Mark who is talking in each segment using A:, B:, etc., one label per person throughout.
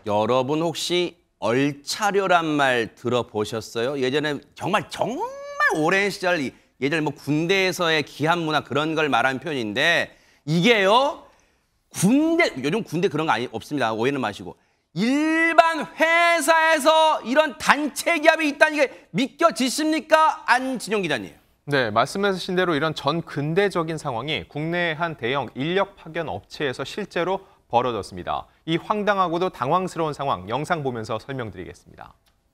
A: 여러분 혹시 얼차려란 말 들어보셨어요? 예전에 정말 오랜 시절 예전에 뭐 군대에서의 기한 문화 그런 걸 말하는 표현인데 이게요. 요즘 군대 그런 거 없습니다. 오해는 마시고. 일반 회사에서 이런 단체 기업이 있다는 게 믿겨지십니까? 안진용 기자님.
B: 네, 말씀하신 대로 이런 전 근대적인 상황이 국내의 한 대형 인력 파견 업체에서 실제로 벌어졌습니다. 이 황당하고도 당황스러운 상황 영상 보면서 설명드리겠습니다.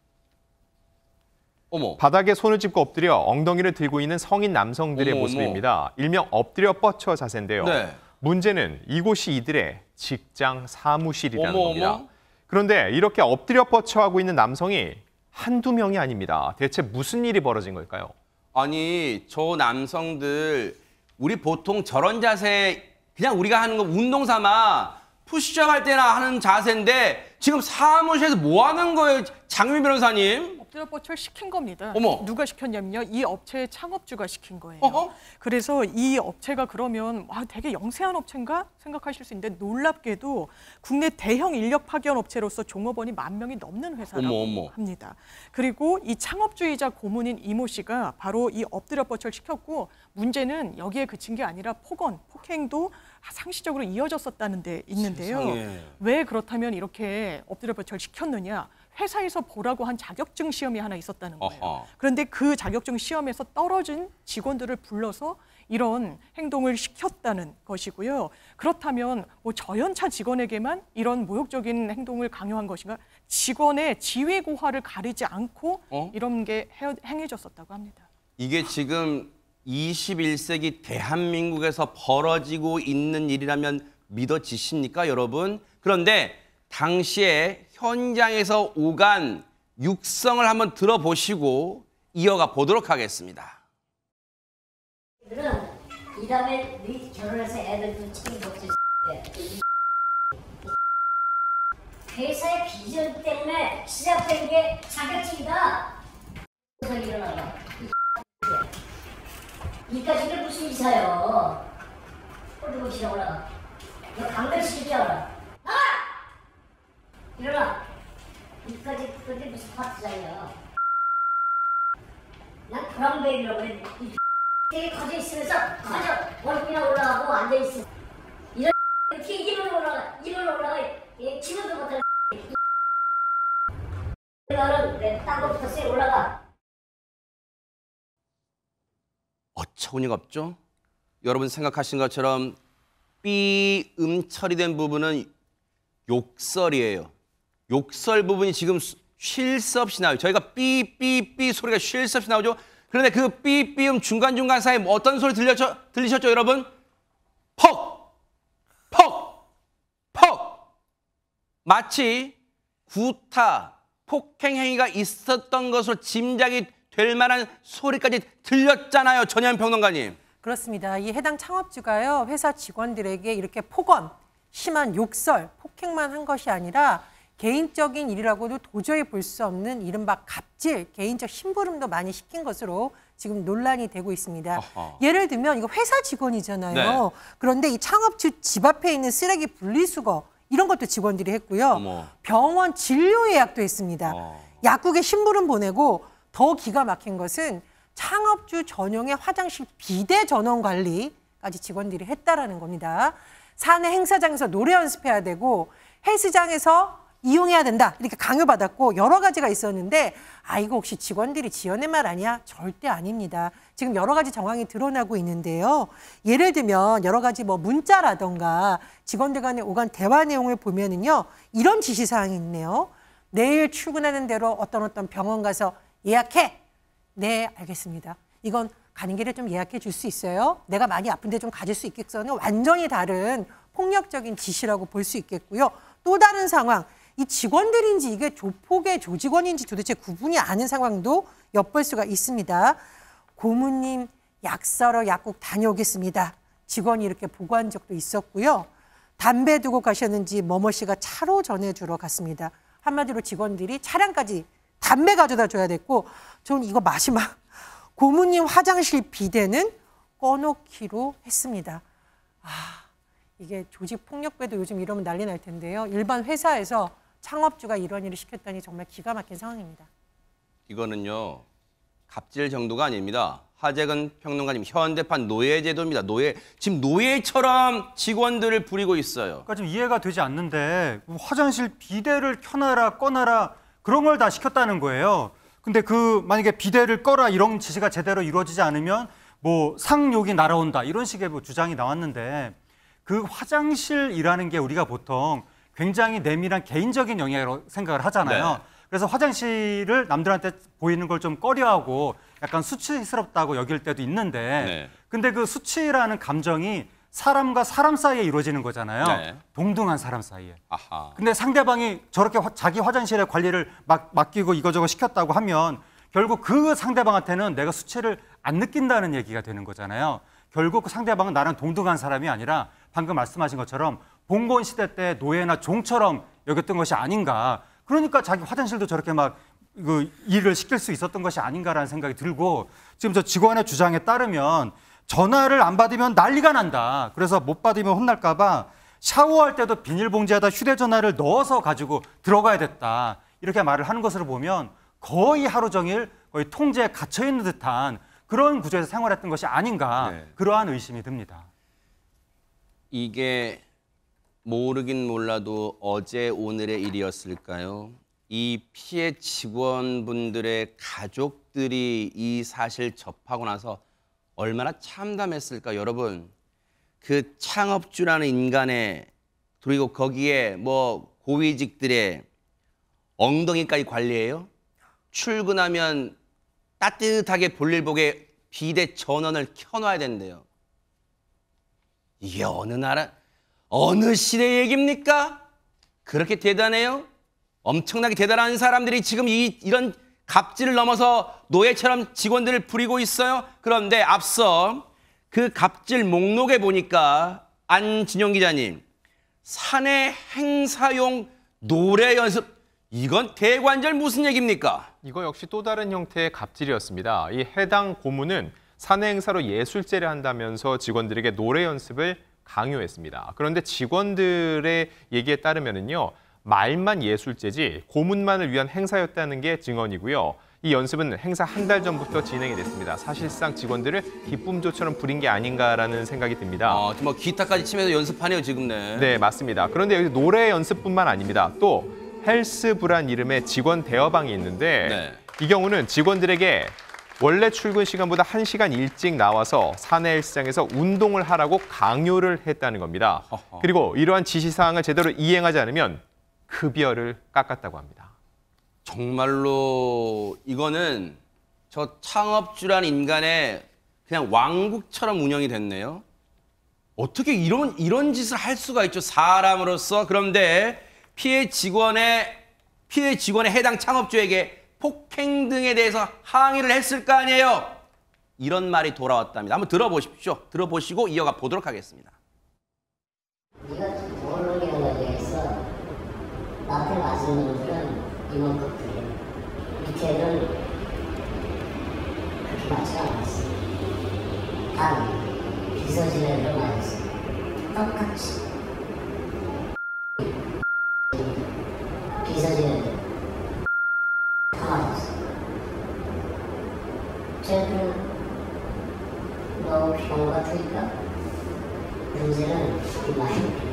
A: 어머.
B: 바닥에 손을 짚고 엎드려 엉덩이를 들고 있는 성인 남성들의
A: 어머,
B: 모습입니다. 일명 엎드려 뻗쳐 자세인데요.
A: 네.
B: 문제는 이곳이 이들의 직장 사무실이라는 겁니다.
A: 어머.
B: 그런데 이렇게 엎드려 뻗쳐 하고 있는 남성이 한두 명이 아닙니다. 대체 무슨 일이 벌어진 걸까요?
A: 아니, 저 남성들 우리 보통 저런 자세 그냥 우리가 하는 거 운동 삼아 푸시업 할 때나 하는 자세인데 지금 사무실에서 뭐 하는 거예요, 장유미 변호사님?
C: 엎드려 뻗쳐 시킨 겁니다.
A: 어머.
C: 누가 시켰냐면요. 이 업체의 창업주가 시킨 거예요.
A: 어허?
C: 그래서 이 업체가 그러면 되게 영세한 업체인가 생각하실 수 있는데 놀랍게도 국내 대형 인력 파견 업체로서 종업원이 10,000명이 넘는 회사라고
A: 어머.
C: 합니다. 그리고 이 창업주이자 고문인 이모 씨가 바로 이 엎드려 뻗쳐를 시켰고 문제는 여기에 그친 게 아니라 폭행도 상시적으로 이어졌었다는 데 있는데요.
A: 세상에.
C: 왜 그렇다면 이렇게 엎드려 뻗쳐를 시켰느냐? 회사에서 보라고 한 자격증 시험이 하나 있었다는 거예요.
A: 어허.
C: 그런데 그 자격증 시험에서 떨어진 직원들을 불러서 이런 행동을 시켰다는 것이고요. 그렇다면 뭐 저연차 직원에게만 이런 모욕적인 행동을 강요한 것인가? 직원의 지위 고하를 가리지 않고 이런 게 행해졌었다고 합니다.
A: 이게 지금 21세기 대한민국에서 벌어지고 있는 일이라면 믿어지십니까, 여러분? 그런데 당시에 현장에서 오간 육성을 한번 들어보시고 이어가 보도록 하겠습니다.
D: 이 다음에 네 결혼해서 애들도 책임졌지. 회사의 비전 때문에 시작된 게 자격증이다. 일어나라. 이까지가 무슨 이사요? 꼴도 보시라 올라가. 너 강단 시키지 않아. 일어나. 이까지 그게 무슨 파트장이야. 난 브라운베이라고 해. 되게 커져 있으면서 커져 머리끼나 올라가고 앉아 있어. 이런 이렇게 이리로 올라가. 얘 지금도 못하는. 너는 내 땅부터 세 올라가.
A: 어처구니가 없죠? 여러분 생각하신 것처럼 삐음 처리된 부분은 욕설이에요. 욕설 부분이 지금 쉴 새 없이 나와요. 저희가 삐삐삐 소리가 쉴 새 없이 나오죠. 그런데 그 삐삐음 중간중간 사이에 어떤 소리 들리셨죠, 여러분? 퍽! 퍽! 퍽! 마치 구타, 폭행 행위가 있었던 것으로 짐작이 될 만한 소리까지 들렸잖아요, 전현 평론가님.
E: 그렇습니다. 이 해당 창업주가요, 회사 직원들에게 이렇게 폭언, 심한 욕설, 폭행만 한 것이 아니라 개인적인 일이라고도 도저히 볼 수 없는 이른바 갑질, 개인적 심부름도 많이 시킨 것으로 지금 논란이 되고 있습니다.
A: 어허.
E: 예를 들면 이거 회사 직원이잖아요.
A: 네.
E: 그런데 이 창업주 집 앞에 있는 쓰레기 분리수거 이런 것도 직원들이 했고요.
A: 어머.
E: 병원 진료 예약도 했습니다. 약국에 심부름 보내고 더 기가 막힌 것은 창업주 전용의 화장실 비대 전원 관리까지 직원들이 했다라는 겁니다. 사내 행사장에서 노래 연습해야 되고 헬스장에서 이용해야 된다 이렇게 강요받았고 여러 가지가 있었는데 이거 혹시 직원들이 지어낸 말 아니야? 절대 아닙니다. 지금 여러 가지 정황이 드러나고 있는데요. 예를 들면 여러 가지 뭐 문자라던가 직원들 간의 오간 대화 내용을 보면은요. 이런 지시사항이 있네요. 내일 출근하는 대로 어떤 병원 가서 예약해. 네, 알겠습니다. 이건 가는 길에 좀 예약해 줄 수 있어요? 내가 많이 아픈데 좀 가질 수 있겠어요? 완전히 다른 폭력적인 지시라고 볼 수 있겠고요. 또 다른 상황, 이 직원들인지 이게 조폭의 조직원인지 도대체 구분이 아는 상황도 엿볼 수가 있습니다. 고모님 약 사러 약국 다녀오겠습니다. 직원이 이렇게 보고한 적도 있었고요. 담배 두고 가셨는지 머머 씨가 차로 전해주러 갔습니다. 한마디로 직원들이 차량까지 담배 가져다 줘야 됐고 저는 이거 마지막 고모님 화장실 비대는 꺼놓기로 했습니다. 이게 조직폭력배도 요즘 이러면 난리 날 텐데요. 일반 회사에서 창업주가 이런 일을 시켰다니 정말 기가 막힌 상황입니다.
A: 이거는요, 갑질 정도가 아닙니다. 하재근 평론가님, 현대판 노예제도입니다. 지금 노예처럼 직원들을 부리고 있어요.
F: 그러니까 좀 이해가 되지 않는데 화장실 비데를 켜놔라 꺼놔라 그런 걸 다 시켰다는 거예요. 근데 만약에 비데를 꺼라 이런 지시가 제대로 이루어지지 않으면 뭐 상욕이 날아온다 이런 식의 뭐 주장이 나왔는데 그 화장실이라는 게 우리가 보통 굉장히 내밀한 개인적인 영역으로 생각을 하잖아요.
A: 네.
F: 그래서 화장실을 남들한테 보이는 걸 좀 꺼려하고 약간 수치스럽다고 여길 때도 있는데
A: 네.
F: 근데 그 수치라는 감정이 사람과 사람 사이에 이루어지는 거잖아요.
A: 네.
F: 동등한 사람 사이에.
A: 아하.
F: 근데 상대방이 저렇게 자기 화장실의 관리를 맡기고 이거저거 시켰다고 하면 결국 그 상대방한테는 내가 수치를 안 느낀다는 얘기가 되는 거잖아요. 결국 그 상대방은 나랑 동등한 사람이 아니라 방금 말씀하신 것처럼 봉건 시대 때 노예나 종처럼 여겼던 것이 아닌가. 그러니까 자기 화장실도 저렇게 막 일을 시킬 수 있었던 것이 아닌가라는 생각이 들고 지금 저 직원의 주장에 따르면 전화를 안 받으면 난리가 난다. 그래서 못 받으면 혼날까 봐 샤워할 때도 비닐봉지에다 휴대전화를 넣어서 가지고 들어가야 됐다. 이렇게 말을 하는 것으로 보면 거의 하루 종일 거의 통제에 갇혀 있는 듯한 그런 구조에서 생활했던 것이 아닌가.
A: 네.
F: 그러한 의심이 듭니다.
A: 이게 모르긴 몰라도 어제 오늘의 일이었을까요? 이 피해 직원분들의 가족들이 이 사실 접하고 나서 얼마나 참담했을까, 여러분. 그 창업주라는 인간의, 그리고 거기에 뭐 고위직들의 엉덩이까지 관리해요? 출근하면 따뜻하게 볼일 보게 비대 전원을 켜놔야 된대요. 이게 어느 나라, 어느 시대의 얘기입니까? 그렇게 대단해요? 엄청나게 대단한 사람들이 지금 이런 갑질을 넘어서 노예처럼 직원들을 부리고 있어요. 그런데 앞서 그 갑질 목록에 보니까 안진영 기자님, 사내 행사용 노래 연습, 이건 대관절 무슨 얘기입니까?
B: 이거 역시 또 다른 형태의 갑질이었습니다. 이 해당 고문은 사내 행사로 예술제를 한다면서 직원들에게 노래 연습을 강요했습니다. 그런데 직원들의 얘기에 따르면요, 말만 예술제지 고문만을 위한 행사였다는 게 증언이고요. 이 연습은 행사 한 달 전부터 진행이 됐습니다. 사실상 직원들을 기쁨조처럼 부린 게 아닌가라는 생각이 듭니다.
A: 뭐 기타까지 치면서 연습하네요, 지금.
B: 네, 맞습니다. 그런데 여기 노래 연습뿐만 아닙니다. 또 헬스부란 이름의 직원 대여방이 있는데
A: 네.
B: 이 경우는 직원들에게 원래 출근 시간보다 1시간 일찍 나와서 사내 헬스장에서 운동을 하라고 강요를 했다는 겁니다.
A: 허허.
B: 그리고 이러한 지시사항을 제대로 이행하지 않으면 급여를 깎았다고 합니다.
A: 정말로 이거는 저 창업주란 인간의 그냥 왕국처럼 운영이 됐네요. 어떻게 이런 짓을 할 수가 있죠, 사람으로서. 그런데 피해 직원의 해당 창업주에게 폭행 등에 대해서 항의를 했을 거 아니에요. 이런 말이 돌아왔답니다. 한번 들어보십시오. 들어보시고 이어가 보도록 하겠습니다.
D: 네가 모르는 거에 대해서 나한테 맞은 놈들은 이만큼이에요. 밑에는 그렇게 맞지 않았어. 단 비서진애들 맞았어. 똑같이. 비서진애들 다 맞았어. 쟤들은 너무 병 같으니까 문제는 이만큼.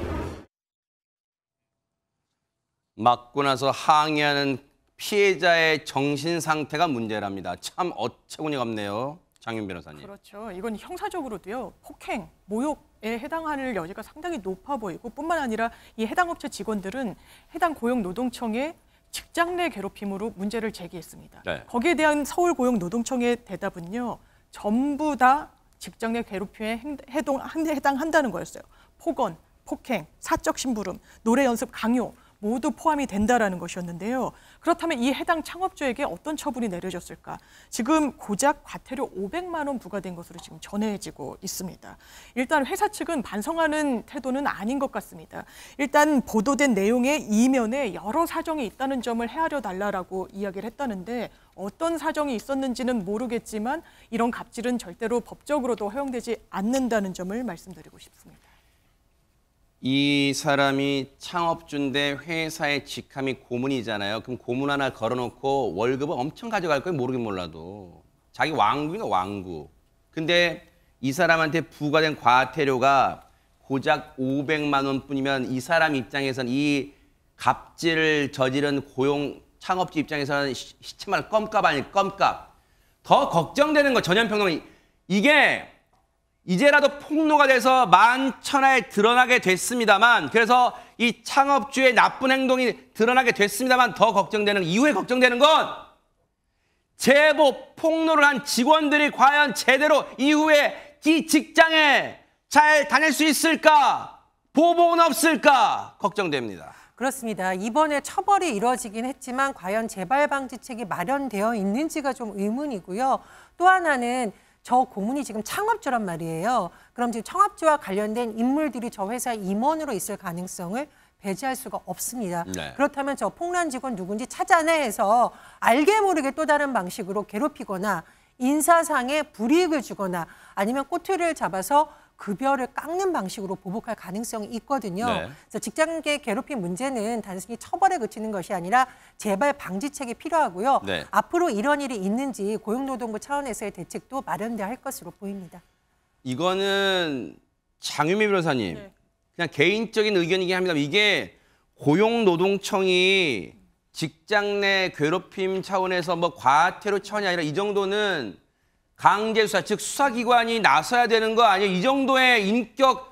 A: 맞고 나서 항의하는 피해자의 정신 상태가 문제랍니다. 참 어처구니가 없네요, 장윤 변호사님.
C: 그렇죠. 이건 형사적으로도요, 폭행, 모욕에 해당할 여지가 상당히 높아 보이고 뿐만 아니라 이 해당 업체 직원들은 해당 고용노동청에 직장 내 괴롭힘으로 문제를 제기했습니다.
A: 네.
C: 거기에 대한 서울고용노동청의 대답은요, 전부 다 직장 내 괴롭힘에 해당한다는 거였어요. 폭언, 폭행, 사적 심부름, 노래 연습 강요 모두 포함이 된다라는 것이었는데요. 그렇다면 이 해당 창업주에게 어떤 처분이 내려졌을까? 지금 고작 과태료 500만 원 부과된 것으로 지금 전해지고 있습니다. 일단 회사 측은 반성하는 태도는 아닌 것 같습니다. 일단 보도된 내용의 이면에 여러 사정이 있다는 점을 헤아려 달라라고 이야기를 했다는데 어떤 사정이 있었는지는 모르겠지만 이런 갑질은 절대로 법적으로도 허용되지 않는다는 점을 말씀드리고 싶습니다.
A: 이 사람이 창업주인데 회사의 직함이 고문이잖아요. 그럼 고문 하나 걸어놓고 월급은 엄청 가져갈 거예요. 모르긴 몰라도. 자기 왕국이나 왕국. 근데 이 사람한테 부과된 과태료가 고작 500만 원뿐이면 이 사람 입장에서는 이 갑질을 저지른 고용 창업주 입장에서는 시체말 껌값 아닐 껌값. 더 걱정되는 거 전현평론이 이게 이제라도 폭로가 돼서 만천하에 드러나게 됐습니다만 그래서 이 창업주의 나쁜 행동이 드러나게 됐습니다만 더 걱정되는 이후에 걱정되는 건 제보 폭로를 한 직원들이 과연 제대로 이후에 이 직장에 잘 다닐 수 있을까? 보복은 없을까? 걱정됩니다.
E: 그렇습니다. 이번에 처벌이 이뤄지긴 했지만 과연 재발 방지책이 마련되어 있는지가 좀 의문이고요. 또 하나는 저 고문이 지금 창업주란 말이에요. 그럼 지금 창업주와 관련된 인물들이 저 회사 임원으로 있을 가능성을 배제할 수가 없습니다.
A: 네.
E: 그렇다면 저 폭로한 직원 누군지 찾아내서 알게 모르게 또 다른 방식으로 괴롭히거나 인사상의 불이익을 주거나 아니면 꼬투리를 잡아서 급여를 깎는 방식으로 보복할 가능성이 있거든요.
A: 네.
E: 그래서 직장 내 괴롭힘 문제는 단순히 처벌에 그치는 것이 아니라 재발 방지책이 필요하고요.
A: 네.
E: 앞으로 이런 일이 있는지 고용노동부 차원에서의 대책도 마련돼야 할 것으로 보입니다.
A: 이거는 장유미 변호사님
C: 네.
A: 그냥 개인적인 의견이긴 합니다. 이게 고용노동청이 직장 내 괴롭힘 차원에서 뭐 과태료 차원이 아니라 이 정도는 강제수사, 즉 수사기관이 나서야 되는 거 아니에요? 이 정도의 인격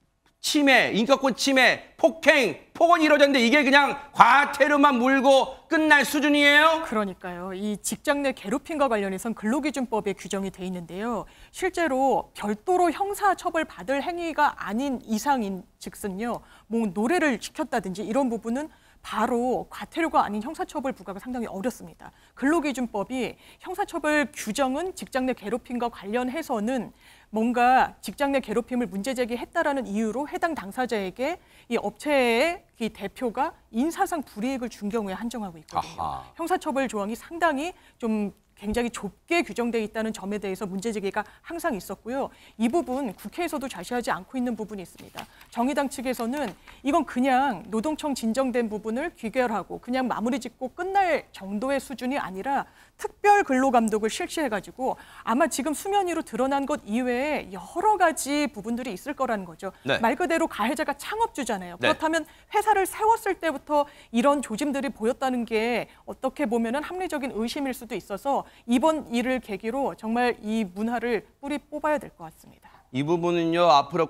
A: 침해, 인격권 침해, 폭행, 폭언이 이루어졌는데 이게 그냥 과태료만 물고 끝날 수준이에요?
C: 그러니까요. 이 직장 내 괴롭힘과 관련해서는 근로기준법에 규정이 돼 있는데요. 실제로 별도로 형사처벌 받을 행위가 아닌 이상인 즉슨요. 뭐 노래를 시켰다든지 이런 부분은 바로 과태료가 아닌 형사처벌 부과가 상당히 어렵습니다. 근로기준법이 형사처벌 규정은 직장 내 괴롭힘과 관련해서는 뭔가 직장 내 괴롭힘을 문제 제기했다라는 이유로 해당 당사자에게 이 업체의 이 대표가 인사상 불이익을 준 경우에 한정하고 있거든요.
A: 아하.
C: 형사처벌 조항이 상당히 좀 굉장히 좁게 규정되어 있다는 점에 대해서 문제 제기가 항상 있었고요. 이 부분 국회에서도 좌시하지 않고 있는 부분이 있습니다. 정의당 측에서는 이건 그냥 노동청 진정된 부분을 귀결하고 그냥 마무리 짓고 끝날 정도의 수준이 아니라 특별 근로감독을 실시해가지고 아마 지금 수면 위로 드러난 것 이외에 여러 가지 부분들이 있을 거라는 거죠.
A: 네.
C: 말 그대로 가해자가 창업주잖아요.
A: 네.
C: 그렇다면 회사를 세웠을 때부터 이런 조짐들이 보였다는 게 어떻게 보면은 합리적인 의심일 수도 있어서 이번 일을 계기로 정말 이 문화를 뿌리 뽑아야 될 것 같습니다.
A: 이 부분은요, 앞으로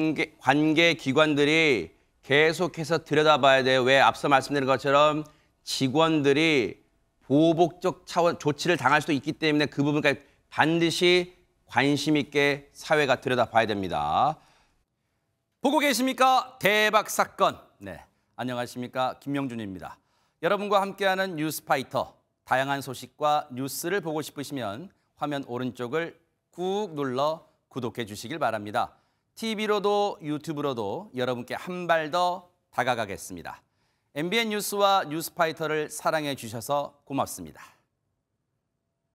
A: 관계 기관들이 계속해서 들여다봐야 돼요. 왜 앞서 말씀드린 것처럼 직원들이 보복적 차원 조치를 당할 수도 있기 때문에 그 부분까지 반드시 관심 있게 사회가 들여다봐야 됩니다. 보고 계십니까? 대박 사건. 네, 안녕하십니까? 김명준입니다. 여러분과 함께하는 뉴스파이터. 다양한 소식과 뉴스를 보고 싶으시면 화면 오른쪽을 꾹 눌러 구독해 주시길 바랍니다. TV로도 유튜브로도 여러분께 한 발 더 다가가겠습니다. MBN 뉴스와 뉴스파이터를 사랑해 주셔서 고맙습니다.